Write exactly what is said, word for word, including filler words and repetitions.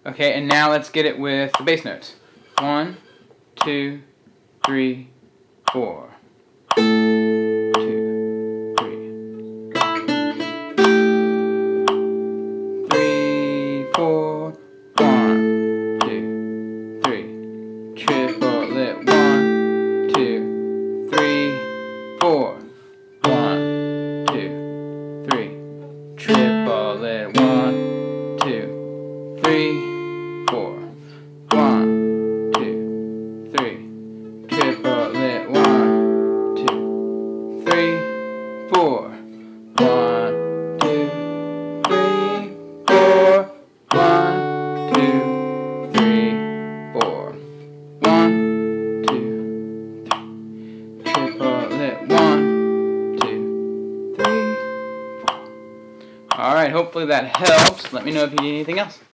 Okay, and now let's get it with the bass notes. One, two, three, four. Two, three. Three, four. One, two, three. Triplet. One, two, three, four. One, two, three. Triplet. One, two, three, four. One, two, three. Triplet. One, two, three, four. One, two, three, four. One, two, three, four. One, two, three. Triplet. One, two, three, four. Alright, hopefully that helps. Let me know if you need anything else.